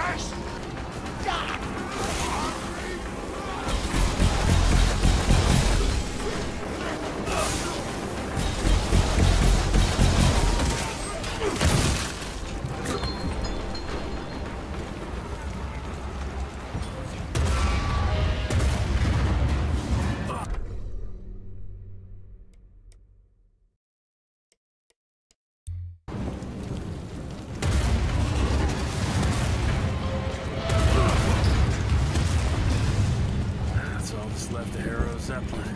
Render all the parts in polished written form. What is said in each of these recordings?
Left the Harrow Zeppelin.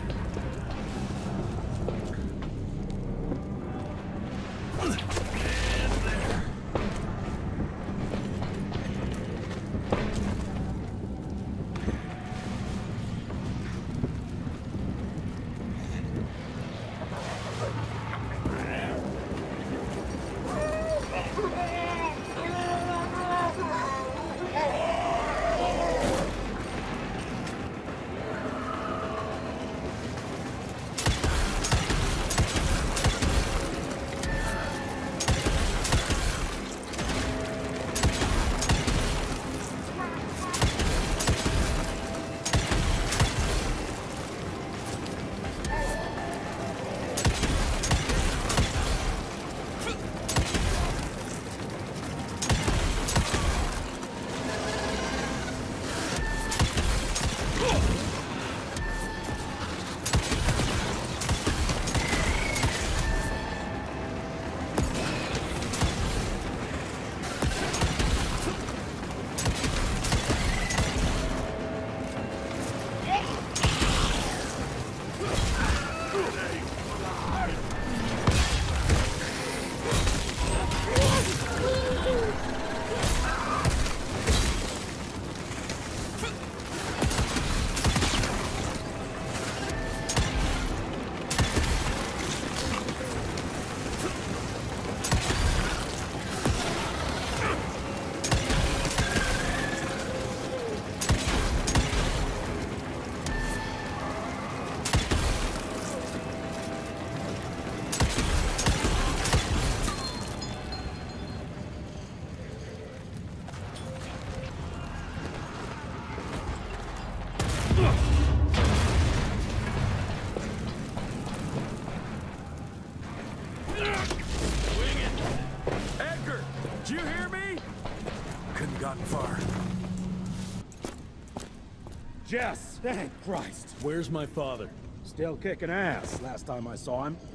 Jess, thank Christ. Where's my father? Still kicking ass last time I saw him.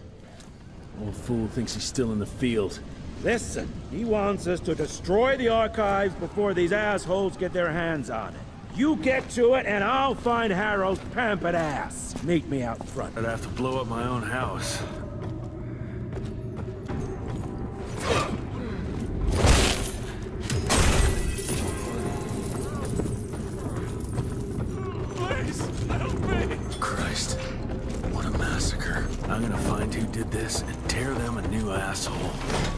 Old fool thinks he's still in the field. Listen, he wants us to destroy the archives before these assholes get their hands on it. You get to it and I'll find Harrow's pampered ass. Meet me out front. I'd have to blow up my own house. I'm gonna find who did this and tear them a new asshole.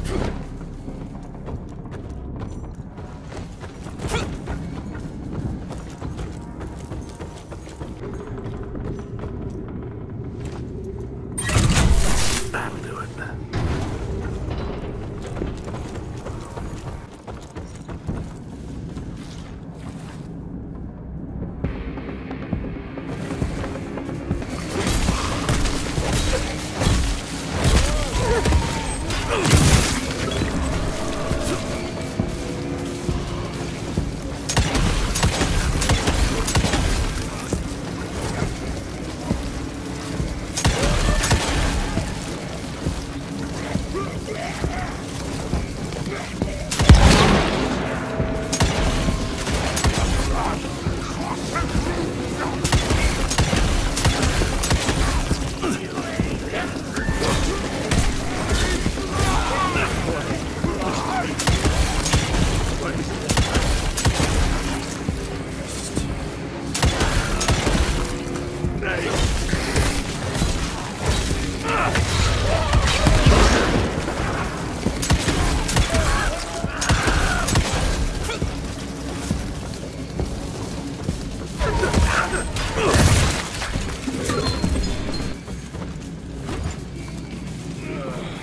That'll do it.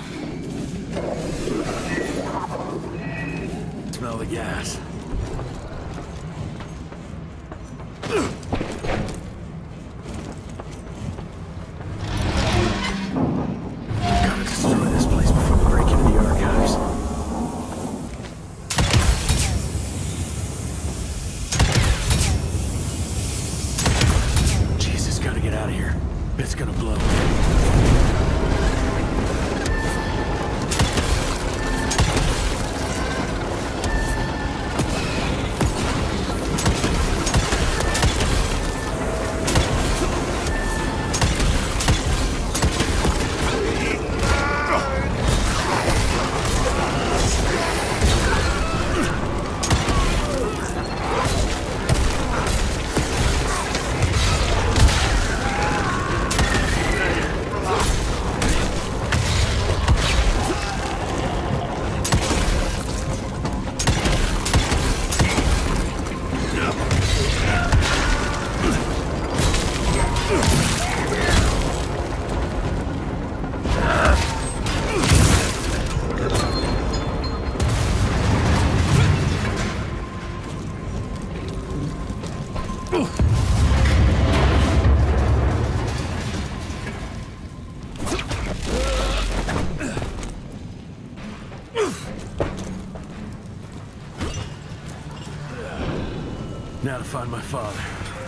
Smell the gas. Now to find my father.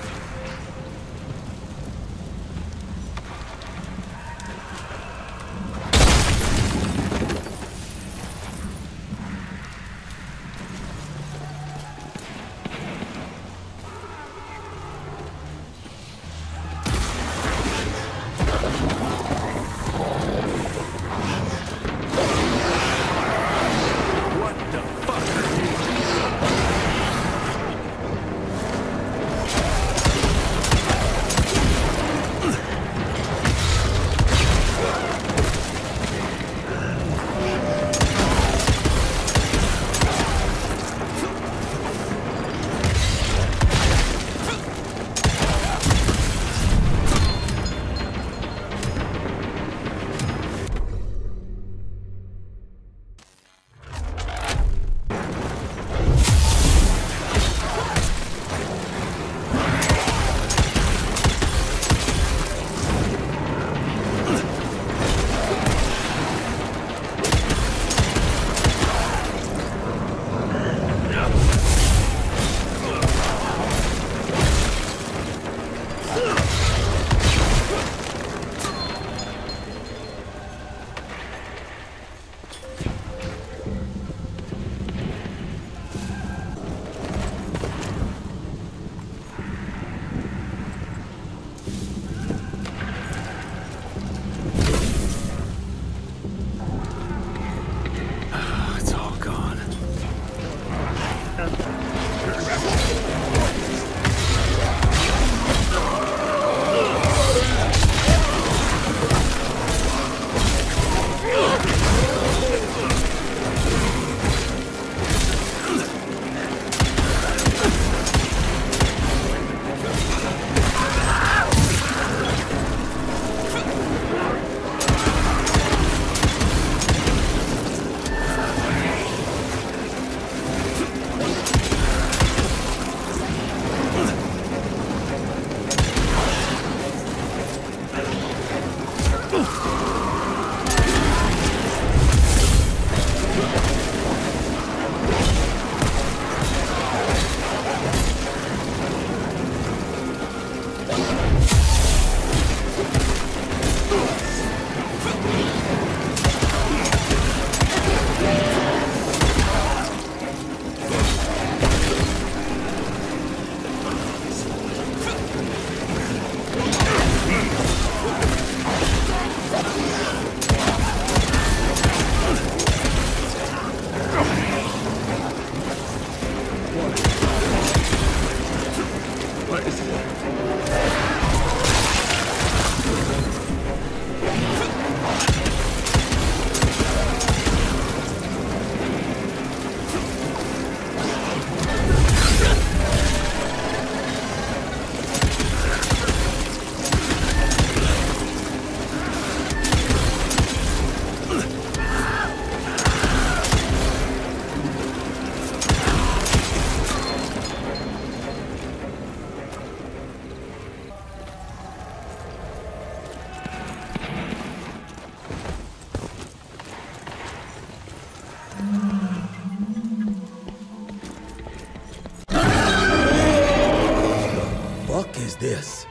This.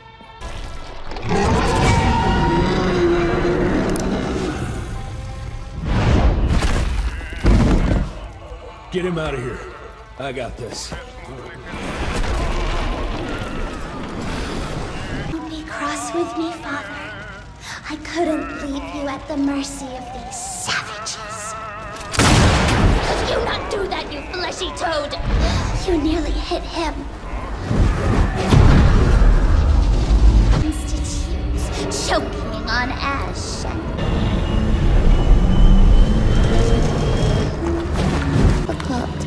Get him out of here. I got this. Don't be cross with me, Father. I couldn't leave you at the mercy of these savages. Could you not do that, you fleshy toad? You nearly hit him. Choking on ash. Difficult.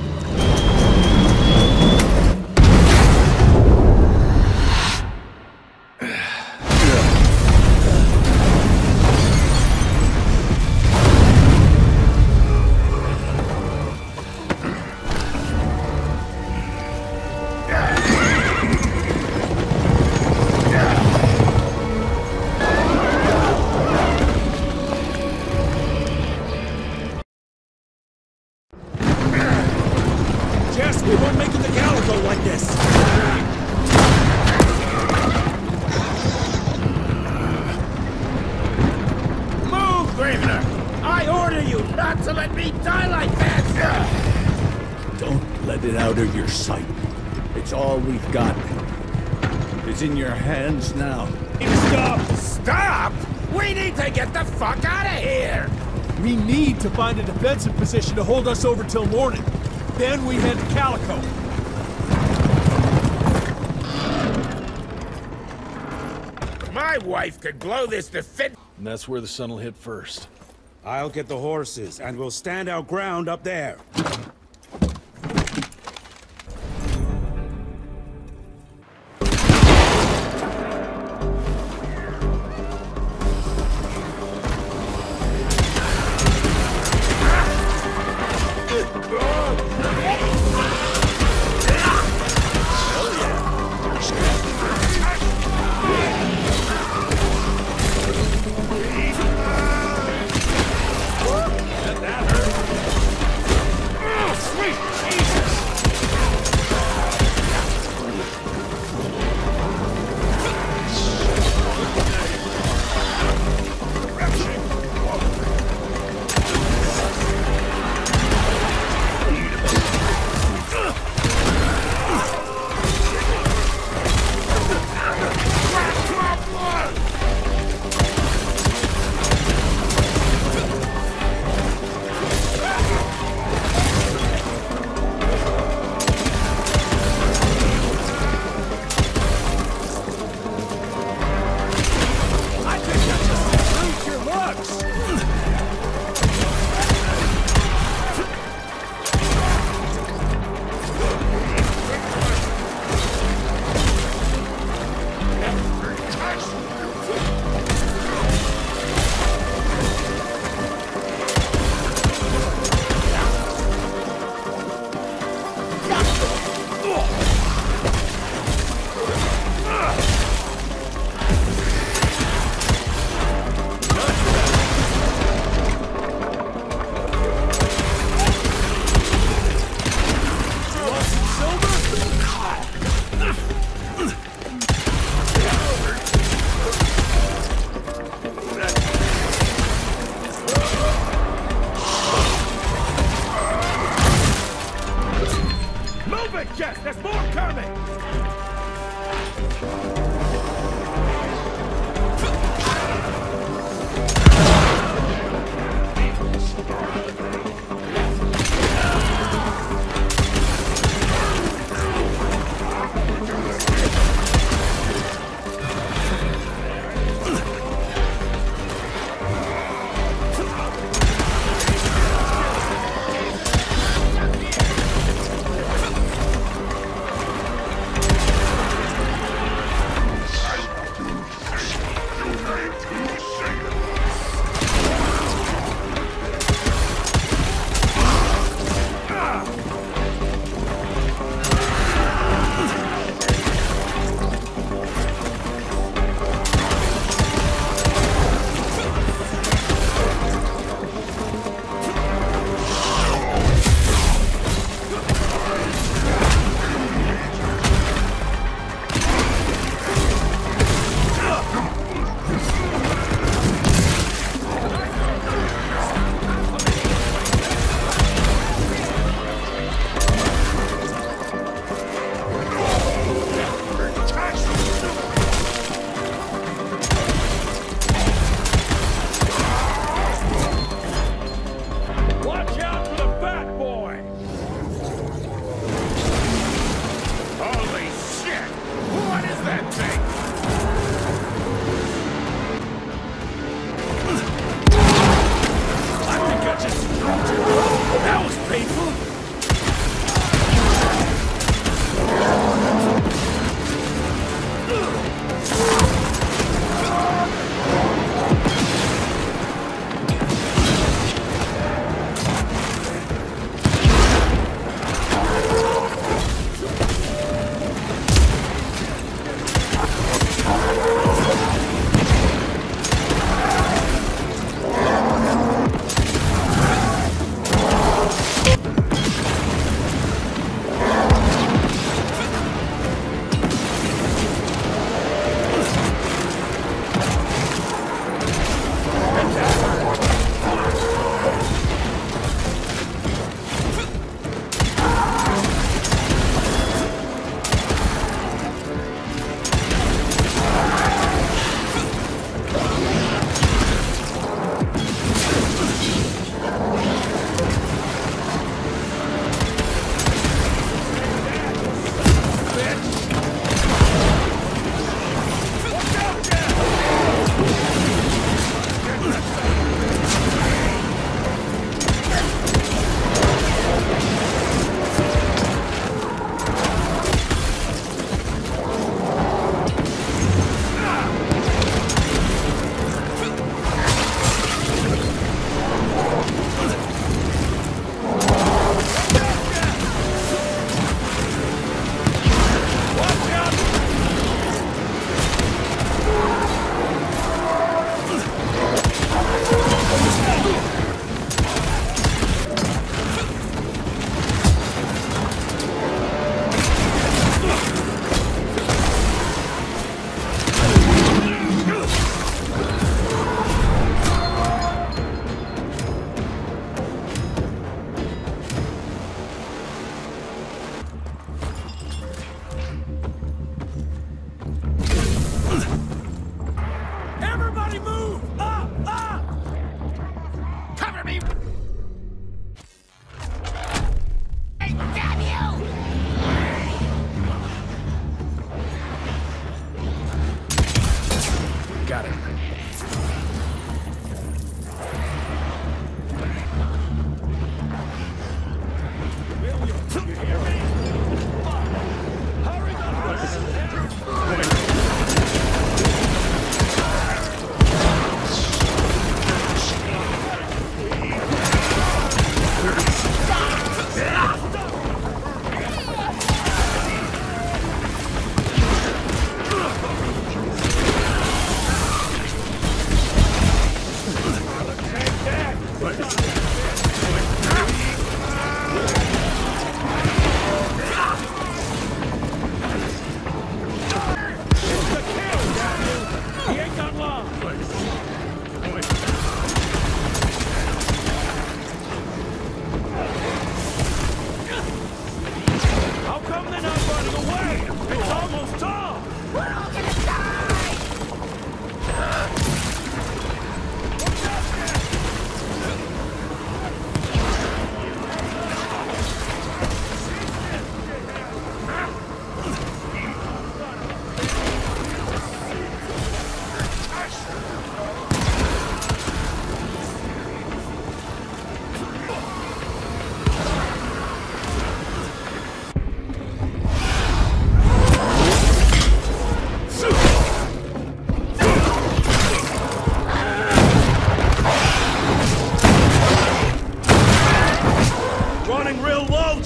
one making the Calico like this? Move, Gravener! I order you not to let me die like that! Don't let it out of your sight. It's all we've got. It's in your hands now. Stop! Stop! We need to get the fuck out of here! We need to find a defensive position to hold us over till morning. Then we head to Calico. My wife could blow this to fit. And that's where the sun will hit first. I'll get the horses, and we'll stand our ground up there.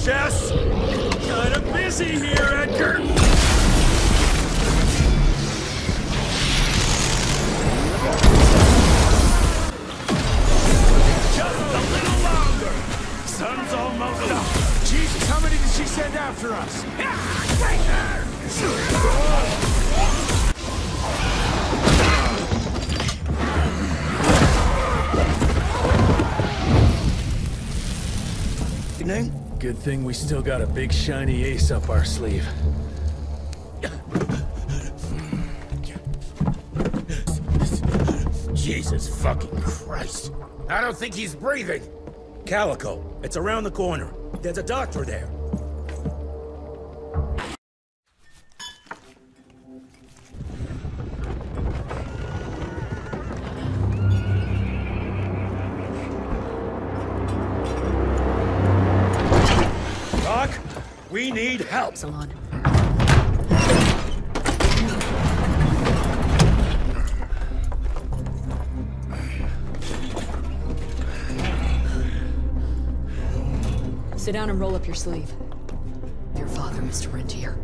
Just kinda busy here, Edgar. Just a little longer. Sun's almost up. Jesus, how many did she send after us? Right there! Good thing we still got a big shiny ace up our sleeve. Jesus fucking Christ. I don't think he's breathing. Calico, it's around the corner. There's a doctor there. Doc, we need help. Salon. Sit down and roll up your sleeve. Your father, Mr. Rentier.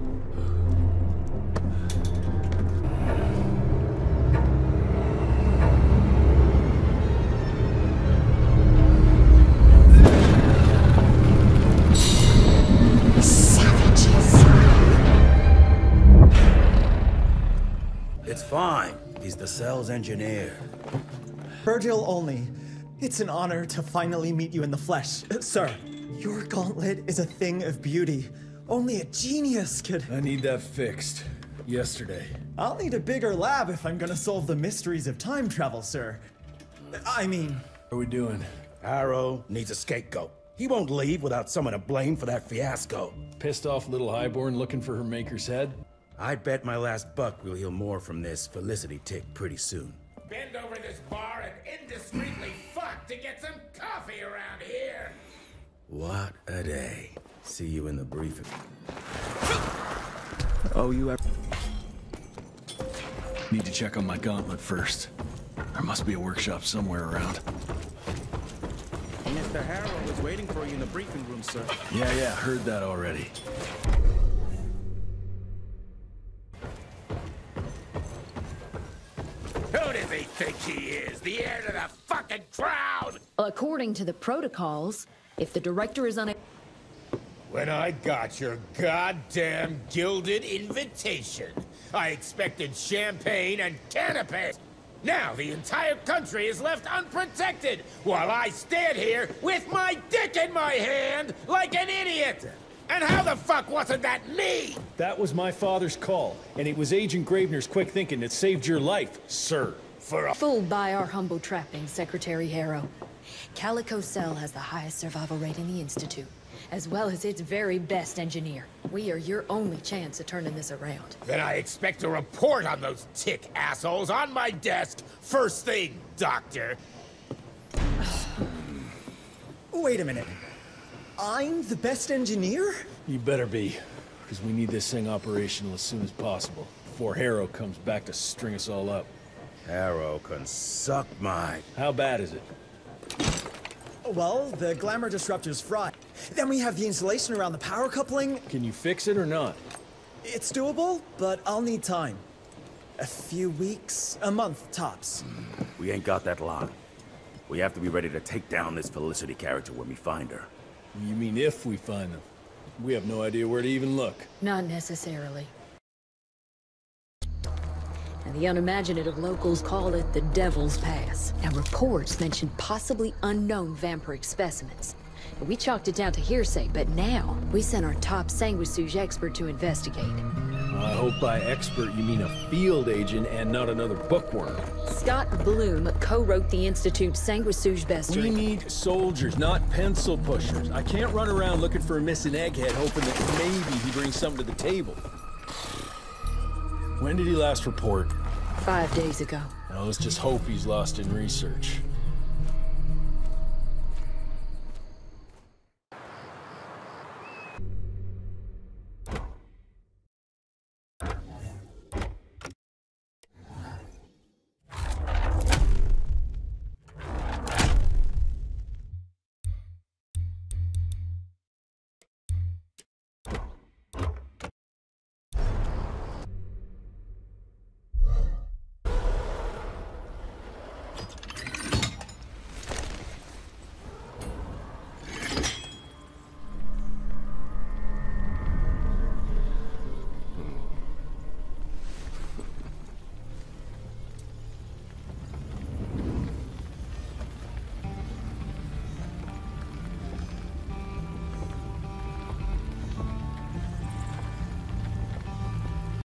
It's fine. He's the cell's engineer. Virgil only. It's an honor to finally meet you in the flesh. Sir, your gauntlet is a thing of beauty. Only a genius could... I need that fixed. Yesterday. I'll need a bigger lab if I'm gonna solve the mysteries of time travel, sir. I mean... What are we doing? Harrow needs a scapegoat. He won't leave without someone to blame for that fiasco. Pissed off little highborn looking for her maker's head? I bet my last buck will heal more from this Felicity tick pretty soon. Bend over this bar and indiscreetly fuck to get some coffee around here. What a day. See you in the briefing. Oh, you have... Need to check on my gauntlet first. There must be a workshop somewhere around. Mr. Harrow is waiting for you in the briefing room, sir. Yeah, heard that already. Who does he think he is? The heir to the fucking crowd? According to the protocols, if the director is unable... When I got your goddamn gilded invitation, I expected champagne and canapes. Now the entire country is left unprotected while I stand here with my dick in my hand like an idiot. And how the fuck wasn't that me? That was my father's call, and it was Agent Gravener's quick thinking that saved your life, sir. For a Fooled by our humble trappings, Secretary Harrow. Calico Cell has the highest survival rate in the Institute, as well as its very best engineer. We are your only chance of turning this around. Then I expect a report on those tick assholes on my desk first thing, Doctor. Wait a minute. I'm the best engineer? You better be, because we need this thing operational as soon as possible, before Harrow comes back to string us all up. Harrow can suck my... How bad is it? Well, the glamour disruptor's fried. Then we have the insulation around the power coupling. Can you fix it or not? It's doable, but I'll need time. A few weeks, a month tops. We ain't got that long. We have to be ready to take down this Felicity character when we find her. You mean if we find them? We have no idea where to even look. Not necessarily. And the unimaginative locals call it the Devil's Pass. And reports mention possibly unknown vampiric specimens. And we chalked it down to hearsay, but now we sent our top sanguisuge expert to investigate. I hope by expert you mean a field agent and not another bookworm. Scott Bloom co-wrote the Institute's sanguisuge bestiary. We need soldiers, not pencil pushers. I can't run around looking for a missing egghead hoping that maybe he brings something to the table. When did he last report? 5 days ago. Now let's just hope he's lost in research.